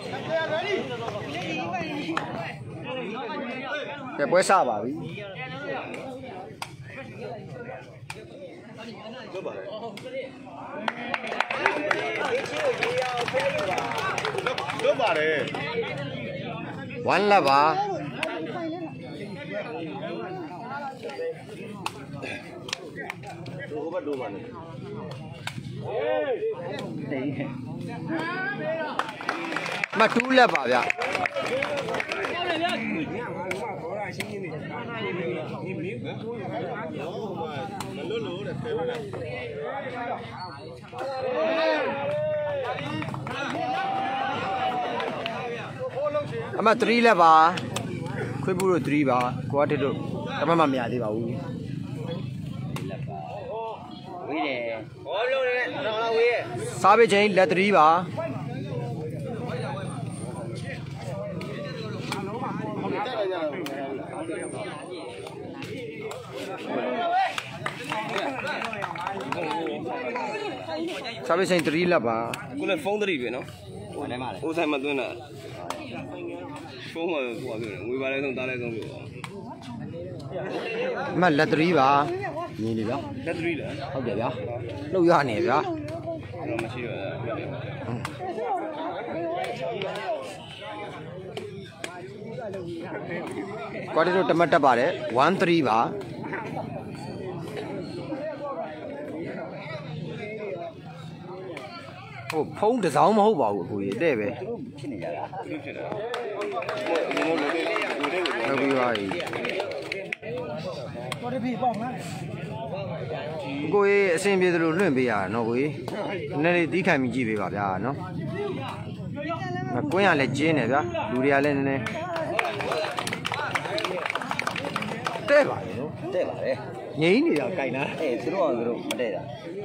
Để bữa sao bảo đi. One là bà. Mà two là bà vậy. Mà three là bà. Khối bù rồi three bà. Qua thế rồi. Cảm ơn mẹ đi bảo. Sao bây giờ là three bà. Sao bây giờ three là bà. Cô là phone three vậy nó. Ô sai mà tôi nè. Phone mà qua rồi, người ba lại xong ta lại xong rồi. Mà là three bà. Nhìn đi đó. Là three đó. Không vậy đó. Lâu giờ này đó. Nó mà chỉ là. Qua đây rồi tomato bà đấy. 1-3 bà. Ô, phone được sao mà không bảo cô ấy đây vậy. Đâu đi rồi. Cô ấy xem bây giờ luôn bây giờ nó cô ấy. Này đi khai mình chỉ về bà nó. Mà cô ấy là trên này đó. Đuổi ra lên này. Thế bà đấy. Thế bà đấy. Nhí đi đâu cái nào. Rồi mà đây là.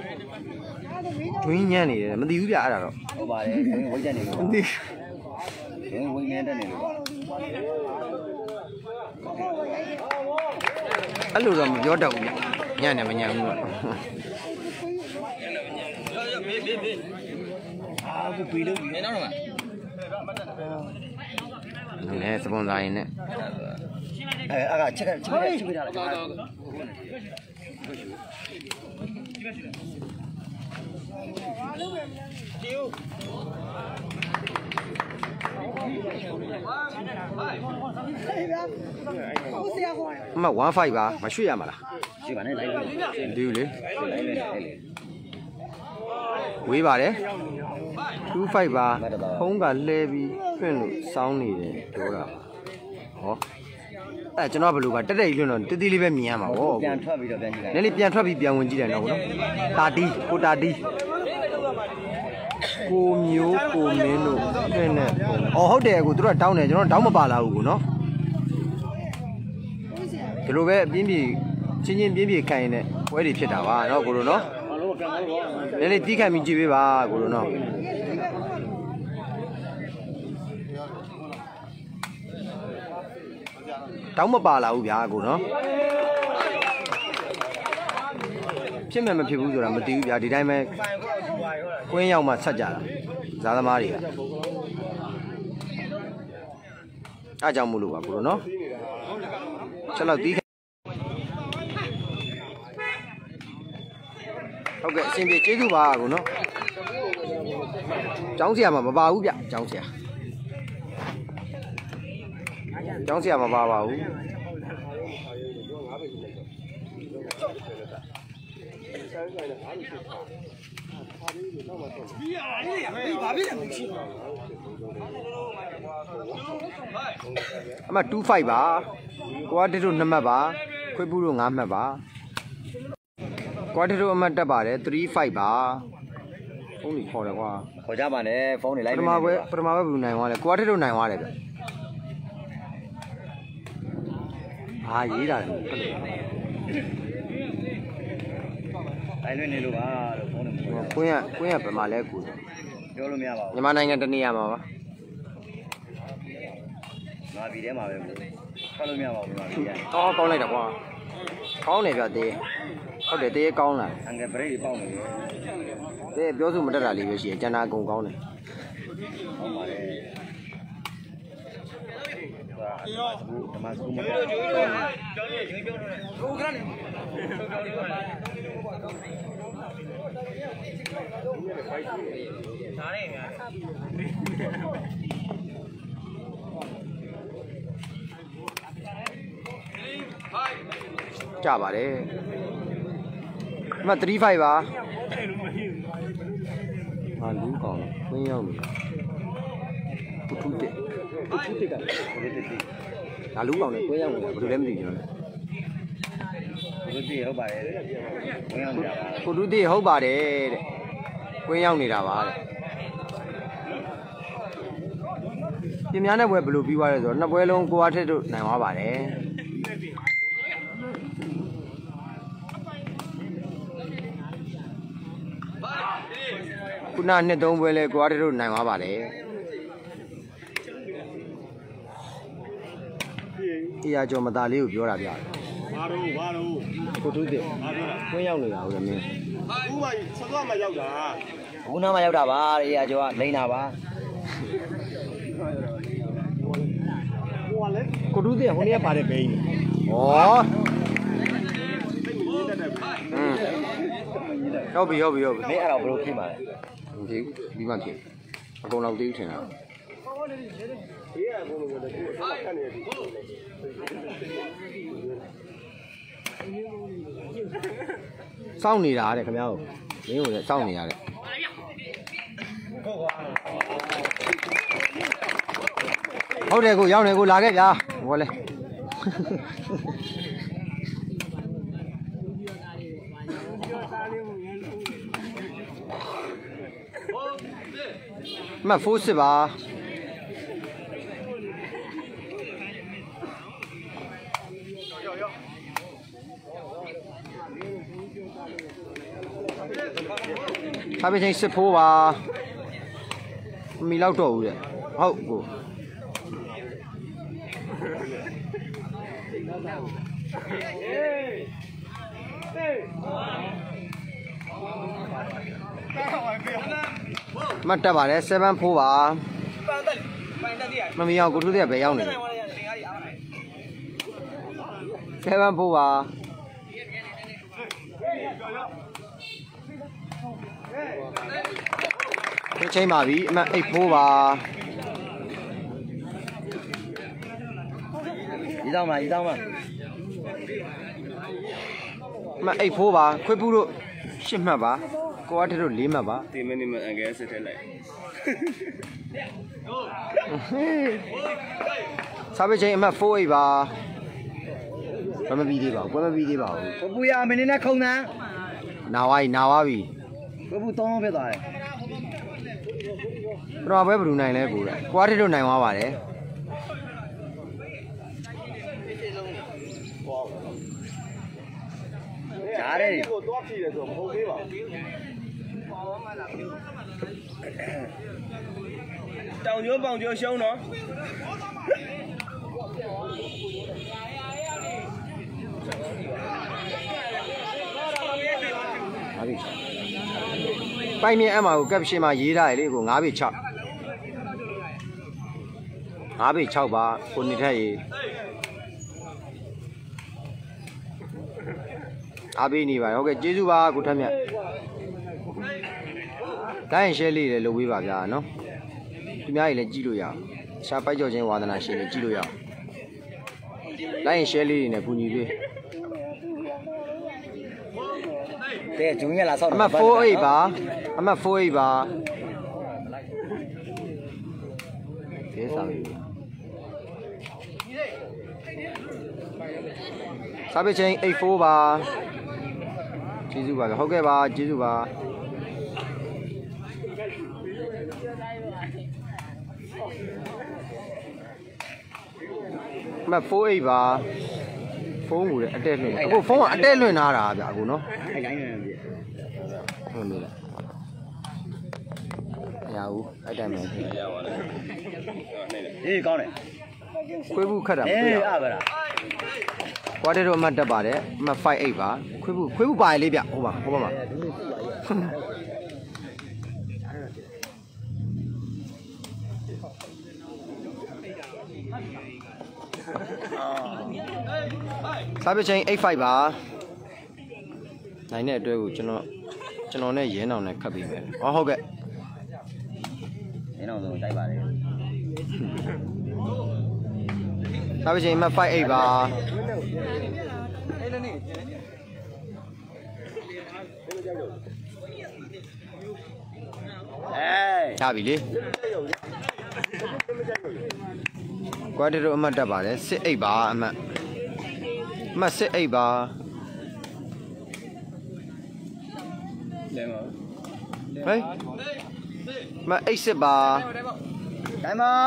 Chúng nhá này mà đi uống bia rồi. Cô bà đấy, chúng uống cái này. Đi. Chúng uống cái này. Anh lúc rồi gió đầu nhá này mà nhá luôn. Cô quý đâu nghe nó mà. Này sao bọn này nè. Check it out. Mà 1-5 bà, mà suy à mà là. Suy bà này lấy lên. Đi đi. Lấy lên. Quý bà đấy. 2-5 bà. Không cả lê bi phênလို့စောင်းနေတယ်ပြောတာဟောအဲ့ကျွန်တော်ဘယ်လိုကတက်တက်ကြီးလွန်းတော့တတိလေးပဲမြင်ရမှာဗောပြန်ထွက်ပြီးတော့ပြန်ကြည့်လိုက်နည်းလေးပြန်ထွက်ပြီးပြန်ဝင်ကြည့်တယ်နော်ကိုတာတီကိုတာတီကိုမျိုးကိုမင်းတို့ဖင်းနဲ့အော်ဟုတ်တယ်ကိုတို့ကတောင်းတယ်ကျွန်တော်တောင်းမပါလာဘူးကိုနော်ဒီလိုပဲအပြင်းပြေချင်းပြင်းပြေခိုင်နေတဲ့ပွဲတွေဖြစ်တာပါနော်ကိုတို့နော်နည်းလေးတီးခံပြီးကြည့်ပေးပါကိုတို့နော်တောင်းမပါလာဘူးဗျာကိုနော်ဖြစ်မယ်မဖြစ်ဘူးဆိုတာမသိဘူးဗျာဒီတိုင်းပဲကွင်းရောက်မှဆက်ကြတာဇာသမားတွေကအားကြောင့်မို့လို့ပါကိုနော်ချက်လောက်တီးဟုတ်ကဲ့အရှင်ပြေကျေးဇူးပါကိုနော်ကျောင်းဆရာမပါဘူးဗျကျောင်းဆရာမပါပါဘူးအမ25ပါကွာတစ်တို့2မှတ်ပါခွေးပူးတို့5မှတ်ပါကွာတစ်တို့အမတ်တက်ပါတယ်35ပါဖုန်းကြီးခေါ်တယ်ကွာခေါ်ကြပါနဲ့ဖုန်းတွေလိုက်ပထမပဲဘယ်လိုနိုင်သွားလဲကွာတစ်တို့နိုင်သွားတယ်ဗျဟာရေးတာလေတိုင်းလွင်နေလို့ပါလို့ဖုန်းတွေမခေါ်ရကွင်းရဘယ်မှာလဲကိုပြောလို့မရပါဘူးမြန်မာနိုင်ငံတနေရာမှာပါငါပြည်ထဲမှာပဲကိုထွက်လို့မရပါဘူးငါပြည်ထဲကောင်းလိုက်တာကွာကောင်းတယ်ဗျတေးဟုတ်တယ်တေးကောင်းလားအင်္ဂဘရိတ်ပေါက်နေတယ်တေးပြောစုမတက်တာလေးပဲရှိရင်ကျန်တာအကုန်ကောင်းတယ်ဟုတ်ပါတယ်ဓမ္မစကူမကြပါတယ်အမှ35ပါဟာလူကောင်းဝင်းရောက်ပြီပုထုတစ်ကဒါလူကောင်းနဲ့ဝင်းရောက်နေတာဘယ်လိုလဲမသိဘူးကျွန်တော်ဘုရားဟုတ်ပါတယ်ဝင်ရောက်ကြပါပုထုတစ်ဟုတ်ပါတယ်တဲ့ဝင်းရောက်နေတာပါတဲ့ပြင်များတဲ့ဘွဲဘယ်လိုပြီးသွားလဲဆိုတော့နှစ်ပွဲလုံးကိုအားထက်တို့နိုင်သွားပါတယ်ခုနနှစ်သုံးပွဲလဲကိုအားထက်တို့နိုင်သွားပါတယ်တရားကျော်မသားလေးကိုပြောတာဗျာဘာတော့ကိုတူးတဲ့ဝင်းရောက်နေတာဟုတ်တယ်မင်းဥမာဆက်သွားမှရောက်တာခုနမှရောက်တာပါရေရကျော်ကလိန်တာပါကိုတူးတဲ့ဟိုနေ့ကပါတယ်ဘိန်းဩဟုတ်ပြီမင်းအဲ့တော့ဘယ်လိုဖြစ်မှာလဲမဖြစ်ပြီးမှဖြစ်အကုန်လောက်သေးထင်တာစောင့်နေတာတဲ့ခင်ဗျားကိုမင်းကိုလည်းစောင့်နေရတဲ့ဟုတ်တယ်ကိုရောက်နေကိုလာခဲ့ဗျာဟောလဲမဖိုးစစ်ပါထားပြီးချင်းစစ်ဖိုးပါမီလောက်တော့ဦးတဲ့ဟုတ်ကိုမတ်တက်ပါတယ်7ဖိုးပါမမီအောင်ကိုထုတဲ့ပဲရောက်နေတယ်7ဖိုးပါချိန်ပါပြီအမှတ်8ဖိုးပါဒီတော့မှအမှတ်8ဖိုးပါခွေးပူးတို့10မှတ်ပါကိုအားထတို့4မှတ်ပါဒီမင်းမအန်ကဲစစ်ထဲလိုက်စားပချိန်အမှတ်48ပါဘယ်မပြီးသေးပါဘူးဘယ်မပြီးသေးပါဘူးကိုပူရမင်းနဲ့ခုံတန်းနာဝါပြီကိုပူ3လုံးဖြစ်သွားတယ်ပထမပွဲဘယ်သူနိုင်လဲကိုတဲ့ကိုအားထတို့နိုင်သွားပါတယ်ကြားတယ်ကိုတော့ဖြည့်တယ်ဆိုမဟုတ်သေးပါဘူးတောင်ကျိုးပေါင်ကျိုးရှုံးတော့ပိုင်မြင်အမှကိုကပ်ရှင်မှာရေးထားတယ်လေကို9ပေ6 5ပေ6ပါကိုနေထက်ရေးအားပေးနေပါဟုတ်ကဲ့ကျေးဇူးပါကိုထက်မြတ်တိုင်းရှဲလေးလည်းလုပ်ပေးပါဗျာနော်သူများကြီးလည်းကြည့်လို့ရအောင်ရှားပိုက်ကြော်ချင်းဝါသနာရှင်တွေကြည့်လို့ရအောင်တိုင်းရှဲလေးတွေနဲ့ပူညီပေးတဲ့ဂျုံရလာဆောက်အမှတ်48ပါအမှတ်48ပါဒီစားပြီစားပချင်း84ပါကျေးဇူးပါဟုတ်ကဲ့ပါကျေးဇူးပါမ48ပါဖုန်းကိုလည်းအတက်လွှင့်အခုဖုန်းကအတက်လွှင့်ထားတာဗျအခုနော်အဲ့တိုင်းနေပြီဟုတ်ပြီလားရဘူးအဲ့တိုင်းပဲရပါလေအေးကောင်းတယ်ခွေးဘူးခတ်တာအေးအပါလားကွာတဲ့တော့အမှတ်တက်ပါတယ်အမှတ်58ပါခွေးဘူးပါရလေးဗျဟိုပါမှာစားပချင်း85ပါနိုင်တဲ့အတွက်ကိုကျွန်တော်နဲ့ရဲနောင်နဲ့ခတ်ပြီးမယ်ဟောဟုတ်ကဲ့ရင်းအောင်ဆိုတိုက်ပါတယ်စားပချင်းမှ58ပါရပြီလေကွာတီတို့အမှတ်တက်ပါတယ်18ပါအမှတ်18ပါလဲမဟေးမ80ပါတိုင်းပါ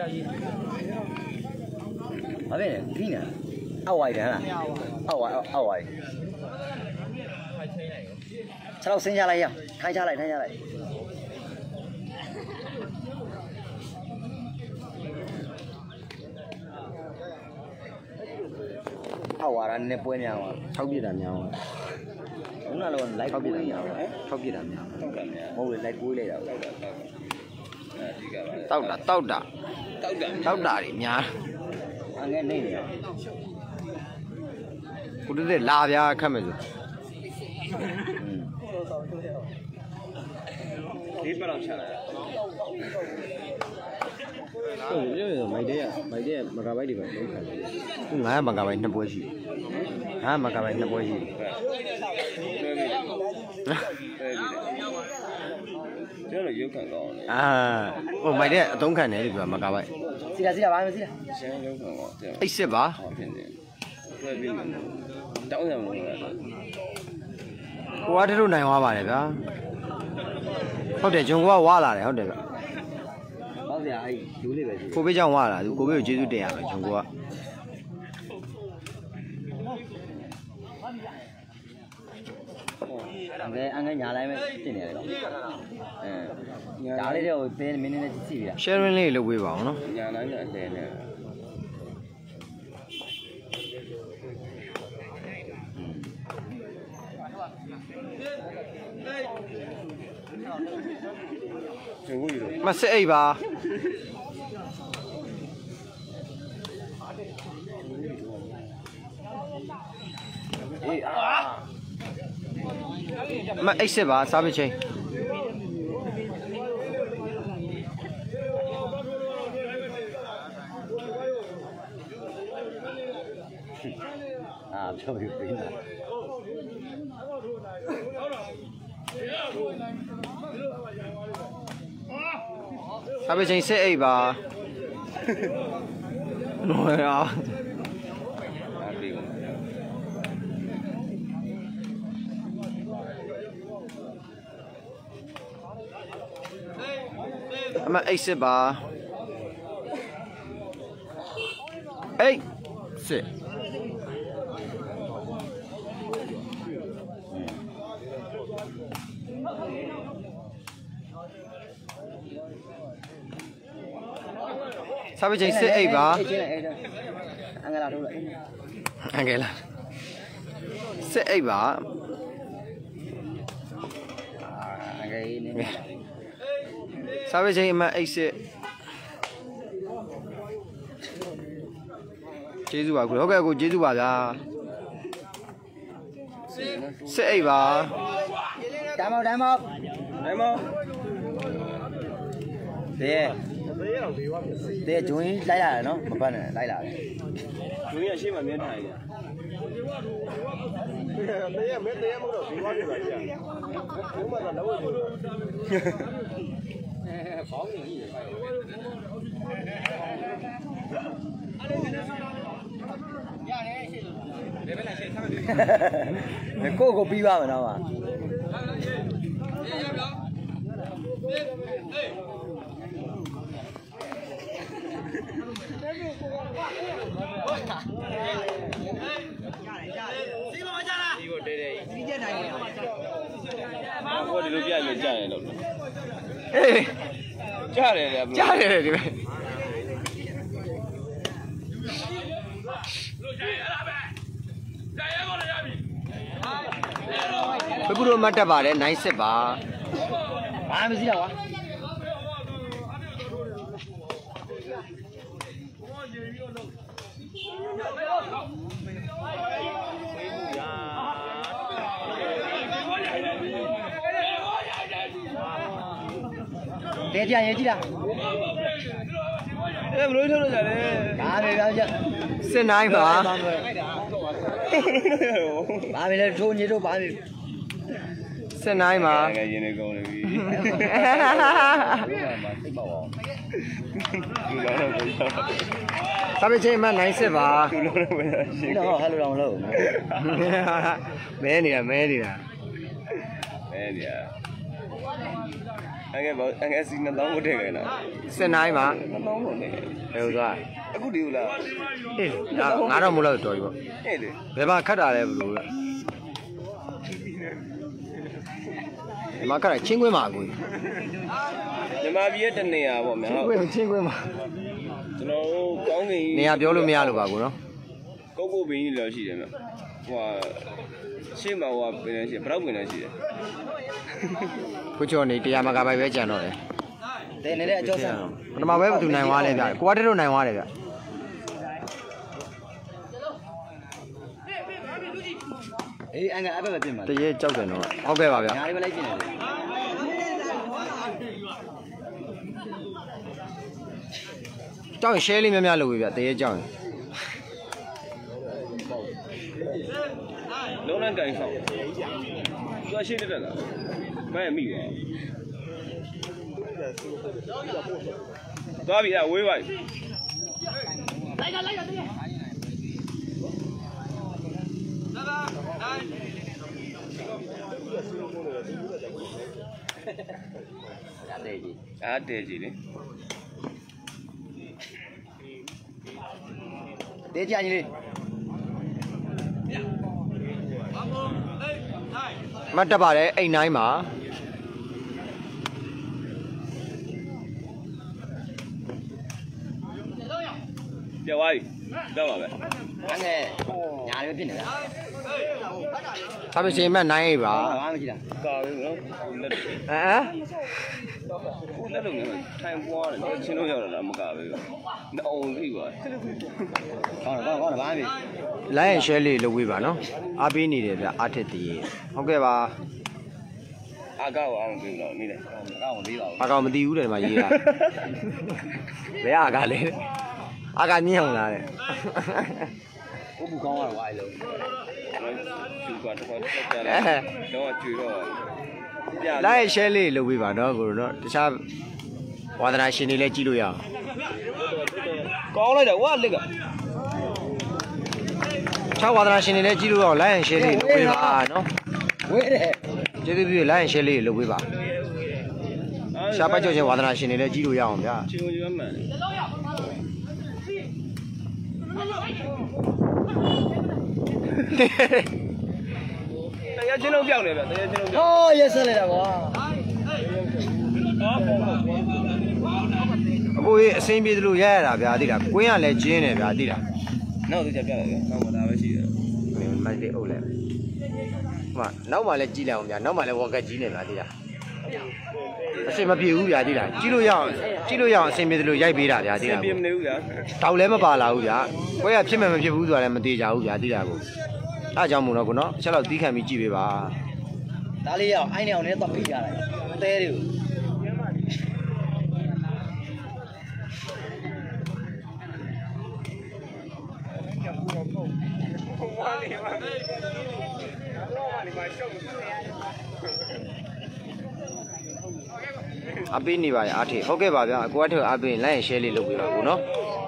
ဘာလဲဂင်းနာအောက်ဝိုင်တယ်ဟလားအောက်ဝိုင်ခြေထောက်ဆင်းချလိုက်ရထိုင်ချလိုက်အောက်ဝါရနဲ့ပွဲများပါ 6ပြည့်တာများပါခုနကတော့ live 6ပြည့်တာများပါ6ပြည့်တာများမဟုတ်လေ live ကိုးလိုက်တာအဲဒီကပါတောက်တာတွေများအငဲနေနေရကိုတက်လာပြားခတ်မယ်ဆိုဒီပတ်တော့ချလာဟုတ်ပြီမိုက်တဲ့မဂါဘိုက်တွေပဲလုံးခံတယ်ခု900မဂါဘိုက်2ပွဲရှိ900မဂါဘိုက်2ပွဲရှိကျွန်တော်ရုပ်ခံကောင်းတယ်ဟိုမိုက်တဲ့အသုံးခံတယ်လို့ပြောမဂါဘိုက်စီတာဘာမစီတာရှမ်းရုပ်ခံကောင်းတယ် 80ပါဟောဖြစ်တယ်တွဲပြီးမှတောင်းရမလို့လားကိုကတို့နိုင်သွားပါတယ်ဗျာဟုတ်တယ်ဂျုံကဝါလာတယ်ဟုတ်တယ်ဗျဟုတ်စရာအဲ့ဒူးလေးပဲရှိကိုဘေးကြောင့်ဝါလာသူကိုဘေးကိုကျေးဇူးတင်ရမယ်ဂျုံကအငဲညာလိုက်မဲ့တင်နေတယ်နော်ညာလေးတော့သင်းမင်းနဲ့ကြည့်ပြီလား sharing လေးလုပ်ပေးပါအောင်နော်ညာတိုင်းနဲ့အလဲနဲ့ကျိုးရီတော့မ18ပါအေးမ80ပါစားပချင်းပြောပြီးပြီလားစားပချင်း18ပါနော်ရအမ80ပါ8စားပချင်း18ပါအငလာထုတ်လိုက်အငယ်လား18ပါအငယ်နေစားပချင်းအမ80ကျေးဇူးပါကိုဟုတ်ကဲ့ကိုကျေးဇူးပါဗျာ18ပါတိုင်းမောတဲ့ဂျွင်းလိုက်ရတယ်နော်မပတ်နဲ့လိုက်လာတယ်ဂျွင်းရရှေ့မှာမြင်ထိုင်တယ်မဲမဟုတ်တော့ဒီဝါပြပါကြာဘုမကတော့လောက်လို့ဘောင်းနေကြီးရတယ်ရှေ့လို့လေဘယ်နဲ့ရှေ့ဆက်မယ်ကိုပြီးပါမယ်နော်ပါဟိုဒီလိုပြရမယ်ကြားတယ်လို့ဟေးကြားတယ်လေကြားတယ်ဒီပဲဘယ်ကူတော့မတ်တက်ပါတယ်နိုင်စစ်ပါဘာမှမရှိတော့ကွာတဲပြန်ရေးကြည့်လားဘလို့ထုတ်လို့ကြတယ်ဒါပဲဗျာစစ်နိုင်ပါဘာပဲလဲထိုးညတို့ဘာပဲစစ်နိုင်ပါငယ်ရင်းနေကုန်ပြီစာပေချင်းမှနိုင်စစ်ပါသူလုံးတော့ဝင်ရှိတော့ဟဲ့လို့တော့မလုပ်မဲနေတာမဲနေရအငယ်စီ2000ဝတ်ထည့်ခဲ့နော်စစ်နိုင်ပါ 2000ဝတ်နေဘယ်လိုသွားအခုဒီလားအေးငါတော့မလို့တော်ပြီပေါ့ဟဲ့လေဘယ်မှာခတ်တာလဲဘလို့လဲဒီမှာခတ်တာချင်းကွင်းမှာအကိုညီမပြည်ရဲ့တနေရာပေါ့များချင်းကွင်းမှာကျွန်တော်တို့ကောင်းကင်နေရာပြောလို့မရလို့ပါကိုနော်ကုတ်ကုတ်ပင်ကြီးလည်းရှိတယ်မြဟိုရှေ့မှာဟိုပင်လည်းရှိဘရောက်ပင်လည်းရှိတယ်ကိုကျော်နေတရားမကပိုင်ပဲကြံတော့တယ်တဲနေတဲ့အကျော်ဆန်းပထမပဲဘယ်သူနိုင်သွားလဲဗျကွာတက်တို့နိုင်သွားတယ်ဗျအေးအငယ်အဘက်ပဲပြင်ပါတရေကြောက်တယ်နော်ဟုတ်ကဲ့ပါဗျညာလေးပဲလိုက်ပြင်တယ်ကြောက်ရင် share လေးများများလုပ်ပြီဗျတရေကြောက်ရင်လုံးနဲ့ကန်ဆောင်သူရှိတက်တာမဲမိပါသွားပြီအဝေးပါလိုက်တည်းအားတဲကြီးလေတဲကြကြီးလေးမတ်တက်ပါတယ်အိတ်9ပါပြောသွားပြီတော့ပါပဲအငယ်ညာလေးပဲပြင်နေတာစာပေချင်းမှတ်နိုင်ပါဘာမှမရှိတာကာပြီနော်လက်လုံးနဲ့ထိုင်ပွားတယ်ချင်းလို့ရောက်လာမကာပဲနှအောင်သိပါကောင်းဘာမှမ like and share လေးလုပ်ပေးပါနော်အားပေးနေတယ်ဗျအားထက်တည်းဟုတ်ကဲ့ပါအာကောက်အောင်ပြင်တော့နေတယ်အကောက်မသေးပါဘူးအာကောက်မသိဘူးတယ်ဒီမှာရေးတာဘယ်အာကလဲအာကမြင့်အောင်လားတဲ့ဥပ္ပကောင်းကတော့ဝိုင်းလို့ကျူကတော့တက်တယ်တော့ကျွေတော့ like and share လေးလုပ်ပေးပါနော်ကိုတို့နော်တခြားဝါသနာရှင်တွေလည်းကြည့်လို့ရအောင်ကောင်းလိုက်တယ်ဝါလက်က 6ဝါသနာရှင်တွေလည်းကြည့်လို့ရအောင် like and share လေးလုပ်ပေးပါနော်ဝေးတယ်ကျေးဇူးပြု like and share လေးလုပ်ပေးပါရှားပတ်ကြောချင်းဝါသနာရှင်တွေလည်းကြည့်လို့ရအောင်ဗျာချင်းဝင်မှန်တရားချင်းလုံးပြောင်းနေဗျတရားချင်းလုံးဟောရက်ဆက်လိုက်တာကွာအခုအစင်းပြေသလိုရရတာဗျာသိလားကွင်းကလည်းကျင်းတယ်ဗျာသိလားနောက်တော့ကြပြလိုက်ဗျာနောက်မှဒါပဲရှိတယ်မိုက်လေးအုပ်လိုက်ဟိုနောက်မှလည်းကြီးလိုက်အောင်ဗျာနောက်မှလည်းဝက်ကက်ကြီးနေဗျာသိလားအစင်မပြေဘူးဗျာသိလားကြီးလို့ရအောင်အစင်ပြေသလိုရိုက်ပေးတာဗျာသိလားပြေမနေဘူးဗျာတောက်လည်းမပါလာဘူးဗျာကွဲကဖြစ်မယ်မဖြစ်ဘူးဆိုတာလည်းမသေးကြဘူးဗျာသိလားကိုအားကြောင့်မို့တော့ကိုနော်အချက်တော့တီးခံပြီးကြည့်ပေးပါဒါလေးရအောင်အိုင်းနေအောင်လည်းတော့ပြီးရတယ်တဲတွေကိုအပေးနေပါရအားထေဟုတ်ကဲ့ပါဗျာအကိုအထေအပေးလိုက်ရင် share လေးလုပ်ပေးပါကိုနော်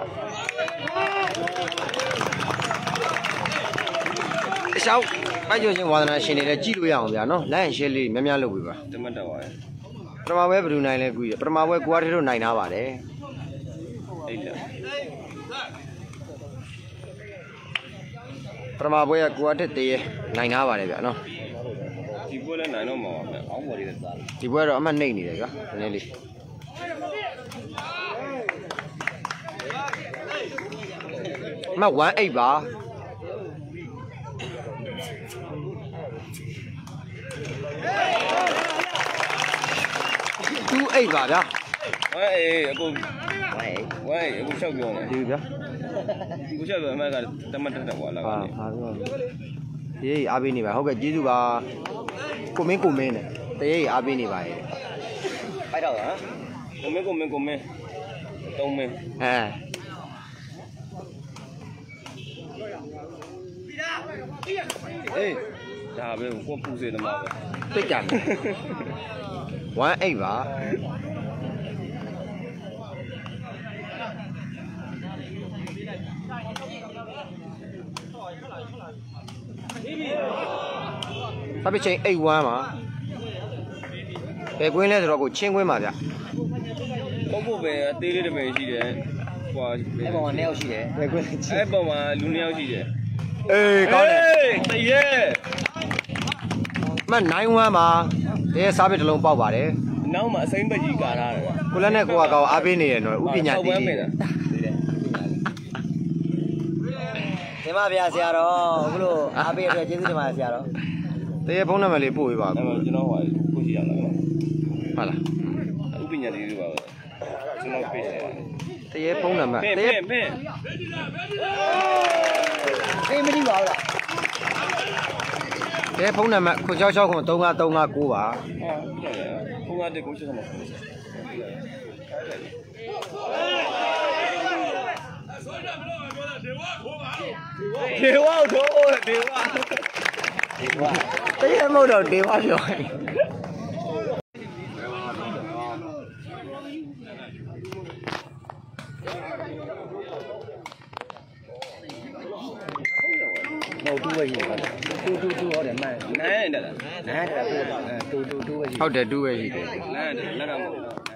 တခြားပိုက်ကျော်ချင်းဝါသနာရှင်တွေလည်းကြည့်လို့ရအောင်ဗျာနော်လိုက်ရင် share လေးများများလုပ်ပေးပါတမတ်တော့ပါရဲ့ပထမပွဲဘယ်သူနိုင်လဲကူရပထမပွဲကိုအထေတို့နိုင်ထားပါတယ်အဲ့ဒါပထမပွဲကကိုအထေတည်းနိုင်ထားပါတယ်ဗျာနော်ဒီပွဲလည်းနိုင်တော့မှာပါဗျာအောင်းပေါ်လေးသားဒီပွဲတော့အမှတ်နှိမ့်နေတယ်ဗျာနည်းနည်းလေးအမှတ်18ပါ28ပါဗျာအေးအခုဝိုင်းအခုလျှောက်ပြောနေဒီဗျာအခုလျှောက်ပြောအမကတမတ်တက်ကွာလာဟာပြောရေးအားပေးနေပါဟုတ်ကဲ့ကျေးဇူးပါကိုမင်းနဲ့တရေအားပေးနေပါရဲ့ဖိုက်တော့ဟမ်ကိုမင်းတုံးမင်းအေးဒါပဲကိုပူစေသမားပဲတိတ်ကြတယ်18ပါသပိချင်း81ပါဘယ်ကွင်းလဲဆိုတော့ကိုချင်းကွင်းပါဗျပုတ်ပဲအသေးလေးတစ်ပင်ရှိတယ်ဟွာအဲ့ပေါ်မှာ2ယောက်ရှိတယ်ဘယ်ကွင်းလဲအဲ့ပေါ်မှာလူ2ယောက်ရှိတယ်အေးကောင်းတယ်တရေမှတ်91ပါတဲစားပစ်တစ်လုံးပေါက်ပါတယ်နောက်မှာအစိမ့်ပကြီးကာထားတယ်ကိုလည်းနဲ့ကိုကကောင်အားပေးနေရနော်ဥပညာတည်တည်ဒီမှာဗျာဆရာတော်အခုလို့အားပေးရတဲ့ကျေးဇူးတင်ပါတယ်ဆရာတော်တရေဖုန်းနံပါတ်လေးပို့ပေးပါအဲ့ကိုမှာကျွန်တော်ဟိုကိုရှိရအောင်ဟုတ်လားဥပညာလေးတွေပါပဲကျွန်တော်ပေးတယ်တရေဖုန်းနံပါတ်တရေဖင်အေးမသိပါဘူးလားတရေဖုန်းနံပါတ်966 35359ပါဖုန်းကတက်ကိုရှိတယ်ဒေဝတို့ဒေဝတရေမဟုတ်တော့ဒေဝပြောတူပဲရှိတယ်တူဟုတ်တယ်မှန်နိုင်တယ်လားနိုင်တယ်တူပဲရှိဟုတ်တယ်တူပဲရှိတယ်နိုင်တယ်လက်တော့မဟုတ်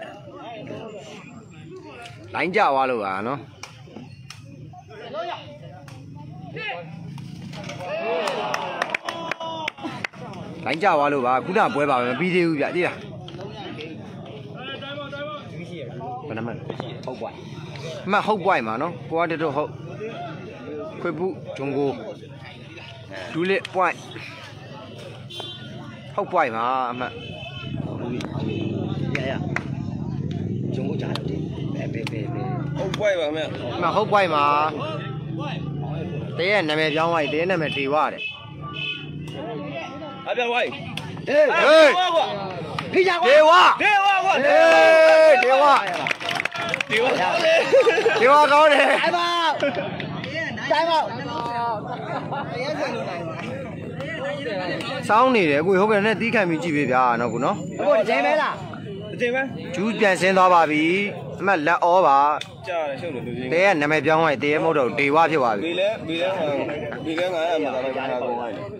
လိုင်းကြွားလို့ပါနော်လိုင်းကြွားလို့ပါခုနပွဲပါပဲမပြီးသေးဘူးဗျကြည့်လားဘယ်နှမဟုတ်ပွိုင်အမှဟုတ်ပွိုင်မှာနော်ကိုကတတော့ဟုတ်ခွေပုဂျုံကိုဒူးလက်ပွိုင်ဟုတ်ပွိုင်မှာအမှရဂျုံကိုကြားတယ်ဘယ်ဟုတ်ပွိုက်ပါမယ်အမှဟုတ်ပွိုင်မှာတရေနာမည်ပြောင်းသွားပြီတရေနာမည်ဒေဝတဲ့အပြန်ဝိုင်းဟေးဟေးဖိကြကွာဒေဝဒေဝကွာဟေးဒေဝဒေဝဒေဝကောင်းတယ်အဲ့ပါတိုင်းပါစောင်းနေတယ်ကိုဟုတ်ကဲ့နဲ့တီးခံပြီးကြည့်ပေးဗျာနော်ကိုနော်အခုဒီချိန်ပဲလားအချိန်ပဲဂျူးပြန်ဆင်းသွားပါပြီအမှလက်ဩပါကြားတယ်ရှုပ်တယ်လူကြီးတဲကနာမည်ပြောင်းသွားရင်တဲမဟုတ်တော့ဒေဝဖြစ်သွားပြီဘီလဲငါရမှာတော့ဘာသာကုန်လိုက်တယ်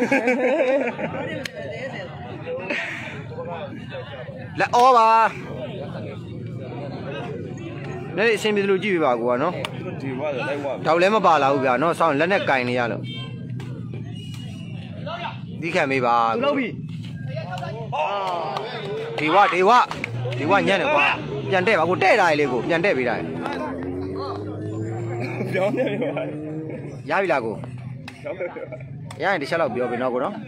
လက်ဩပါနေ့အဆင်ပြေလို့ကြည့်ပေးပါကိုကနော်ဒီဘွားဆိုလိုက်ဘွားတောက်လည်းမပါလာဘူးဗျာနော်စောင်းလက်နဲ့ကင်နေရလို့တီးခံပေးပါသူလုပ်ပြီဒေဝညံ့တယ်ကွာပြန်တဲ့ပါကိုတဲ့တာလေကိုပြန်တဲ့ပေးတာပြောင်းနေပြီပါရပြီလားကိုရရင်တစ်ချက်လောက်ပြောပေးနော်ကိုနော်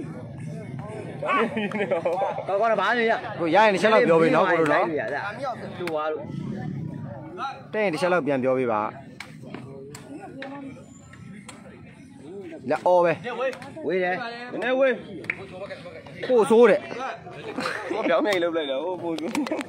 ကောင်းဘာနေရကိုရရင်တစ်ချက်လောက်ပြောပေးနော်ကိုတို့နော်တူသွားလို့တဲ့ရင်တစ်ချက်လောက်ပြန်ပြောပေးပါလက်ဩပဲဝေးတယ်နည်းဝေးကိုဆိုးတဲ့我表妹留不来了，我不住。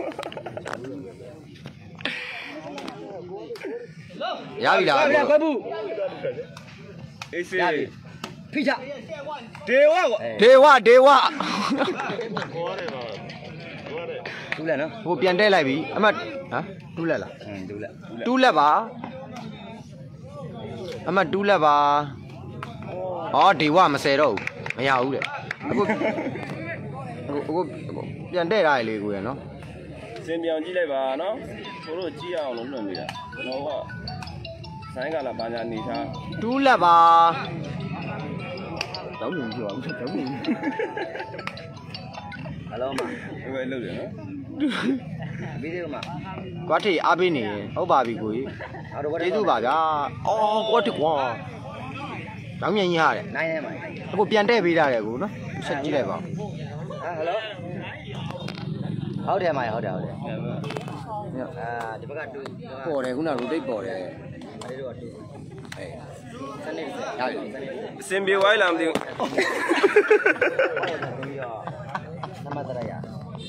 ရပြီလားခွဲဘူးအေးစေးဖိချဒေဝကွာဒေဝတူလက်နော်ဟိုပြန်တဲ့လိုက်ပြီအမတ်ဟမ်တူးလက်လားတူလက်တူးလက်ပါအမတ်တူးလက်ပါဩဒေဝမဆယ်တော့ဘူးမရဘူးတဲ့အခုပြန်တဲ့ထားရလေကိုရနော်စင်ပြောင်ကြည့်လိုက်ပါနော်ကိုတို့ကြည့်အောင်လို့လွှင့်နေတာကျွန်တော်ကဆိုင်းကလာဘာညာနေထားတူးလက်ပါတောင်းနေပြောအောင်တောင်းနေအလုံးမဒီပဲလုပ်တယ်နော်ဗီဒီယိုမှာကွာထေအားပေးနေဟုတ်ပါပြီကိုကြီးအော်တော့ကျေးဇူးပါဗျာအော်ကွာထေကွာတောင်းမြန်ကြီးဟာတဲ့နိုင်နေမှာအခုပြန်တဲ့ပေးတာတဲ့ကိုနော်ဆက်ကြည့်လိုက်ပါဟယ်လိုဟုတ်တယ်မဟုတ်တယ်ဒီဘက်ကတူပေါ်တယ်ခုနက rotate ပေါ်တယ်အဲ့ဒီတော့တူအေးစနေစရပြီအစင်ပြေဝိုင်းလာမသိဘူးပြီးတော့နမတရရ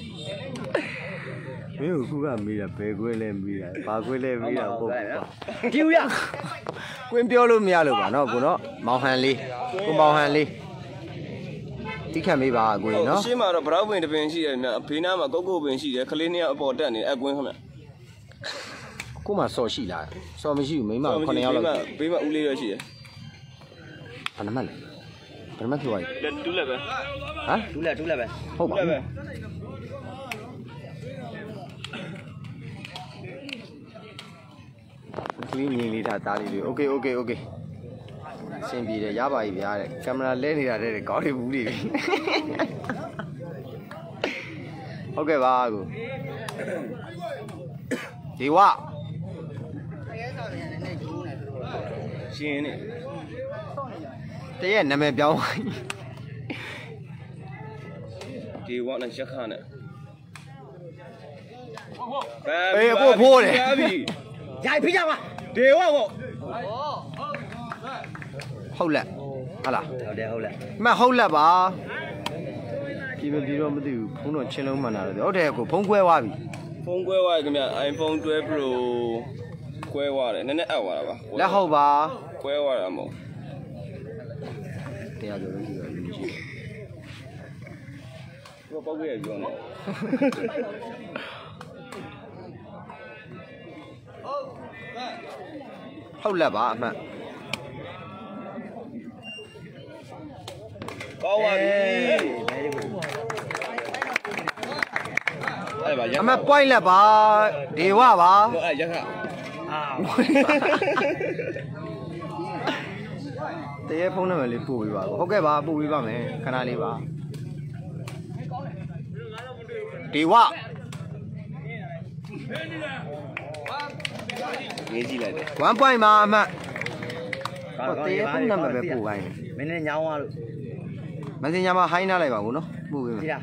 မင်းကခုကမေးတာဘယ်ခွဲလဲမေးတာဘာခွဲလဲမေးတာဟုတ်ပါဒီဦးရကွင်းပြောလို့မရလို့ပါနော်ကိုနော်မောင်ဟန်လေးကိုမောင်ဟန်လေးတိခတ်မေးပါကိုနော်ရှင်းမှာတော့ဘရောက်ပင်တပင်ရှိတယ်မြဘေးနားမှာကုတ်ကုတ်ပင်ရှိတယ်ကလေးနှစ်ယောက်အပေါ်တက်နေအကွင်းခင်ဗျကိုမှစော်ရှိလားစော်မရှိဘူးမိမ9ယောက်လောက်ဘေးမှာဦးလေးရရှိတယ်ဘာနမလဲဘာနမပြောရည်လက်တူးလက်ပဲဟမ်တူးလက်ပဲဟုတ်ပါလက်ပဲကလေးမြင်လေးထားသားလေးတွေโอเคโอเคโอเคအဆင်ပြေတယ်ရပါပြီဗျာတဲ့ကင်မရာလဲနေတာတဲ့ကောင်းနေဘူးတွေဟုတ်ကဲ့ပါကိုဒီဝရှင်းနေတရဲ့နာမည်ပြောင်းဒီဝါနဲ့ရက်ခါနဲ့အေးအဖို့ဖိုးတယ်ရိုက်ဖိကြပါဒီဝါကိုဟုတ်လက်ဟုတ်လားဟုတ်တယ်ဟုတ်လားမဟုတ်လက်ပါဒီမပြီးတော့မသိဘူးဖုန်းတော့ချင်းလုံးမှန်တာလေဟုတ်တယ်ကိုဖုန်းခွဲသွားပြီဖုန်းကွဲသွားပြီခင်ဗျ iPhone 12 Pro ကွဲသွားတယ်နည်းနည်းအပ်သွားတာပါလက်ဟုတ်ပါကွဲသွားတာမဟုတ်တရားပြောလို့ရှိတော့လူရှိတယ်သူကပောက်ခဲ့ရပြောနေဟုတ်လက်ပါအမှန်ကောင်းပါပြီအဲ့ပါရက်အမှန် point လက်ပါဒေဝပါအဲ့ရက်ခါအာတရဲ့ဖုန်းနံပါတ်လေးပို့ပေးပါဟုတ်ကဲ့ပါပို့ပေးပါမယ်ခဏလေးပါဒေဝငေးကြည့်လိုက်တယ် 1 point ပါအမှန်တရဲ့ဖုန်းနံပါတ်ပဲပို့ခိုင်းမင်းနဲ့ညောင်းသွားလို့မစင်ညာမှာဟိုင်းနားလိုက်ပါဘူးနော်ပို့ပေးမယ်ကြည့်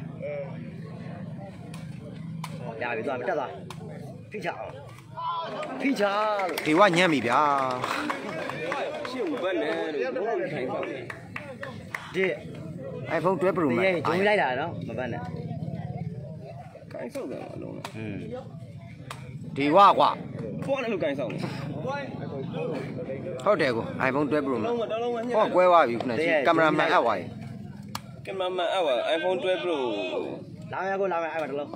လားရပြီသွားပြီတက်သွားဖိချအောင်ဖိချလို့ဒေဝညံ့ပြီဗျာရှေ့ဦးဘက်နဲ့လို့ဘုန်းကြီးထိုင်ပါမယ်ဒီ iPhone 12 Pro ဒီ Max ရဲ့ဂျုံလိုက်တာနော်မပတ်နဲ့ကိုင်းဆောက်တယ်အလုံးဒေဝကွာဖွားတယ်လို့ကိုင်းဆောက်တယ်ဟုတ်တယ်ကို iPhone 12 Pro Max လုံးဝတလုံးဝညက်ဟောကွဲသွားပြီခုနကကင်မရာမန်အပ်သွားပြီကင်မရာမန်အပ်ပါ iPhone 12 Pro လာမယ်ကိုလာမယ်အဲ့မှာတလုံး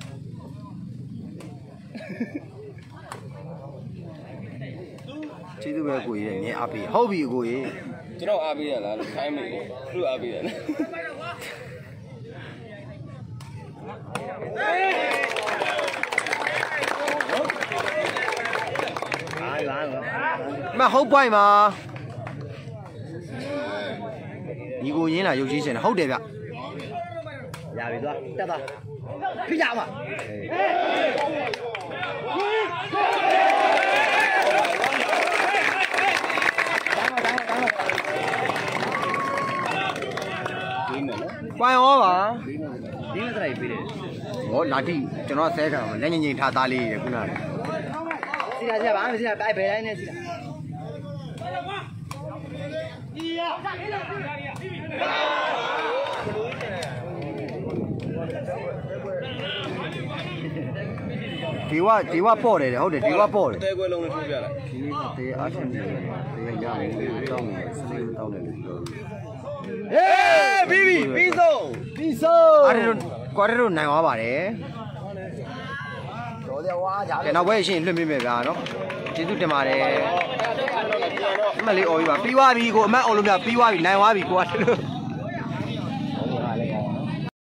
ကျေးဇူးပဲကိုကြီးရဲ့မြင်အားပေးဟုတ်ပြီကိုကြီးကျွန်တော်အားပေးရလားလို့ခိုင်းမိတယ်သူ့အားပေးရတယ်အားလာမဟုတ်ပွိုင်းပါညီကိုရင်းလာရုပ်ကြီးရှင်ဟုတ်တယ်ဗျရပြီသွားတက်သွားဖိချမှာဒီမယ်နော်ပွိုင်းရောပါဒီမစရိုက်ပေးတယ်ဟောလာတိကျွန်တော်ဆဲခံမှာလက်ငင်ငင်ထားသားလေးရခုနကစီလာစီလာဘာမှမစီလာအဲ့ဘယ်တိုင်းနဲ့စီလာဒီဝပေါ့တယ်ဟုတ်တယ်ဒီဝပေါ့တယ်တဲခွဲလုံးနဲ့ထိုးပြလိုက်ဒီနေ့ကတေးအားရှင်တယ်တေးရတယ်တောင်းတယ်စလေးတောင်းတယ်လို့ပြောဟေးပြီးဆုံးပြီးဆုံးအားတို့ကွာတို့နိုင်သွားပါတယ်တော်တယ်ဝါကြကဲနောက်ဘက်ရှင်လွှင့်ပေးမယ်ဗျာနော်ကျေးဇူးတင်ပါတယ်အမလေးအော်ပြီပါပြီးသွားပြီကိုအမတ်အော်လို့ပြပြီးသွားပြီနိုင်သွားပြီကိုက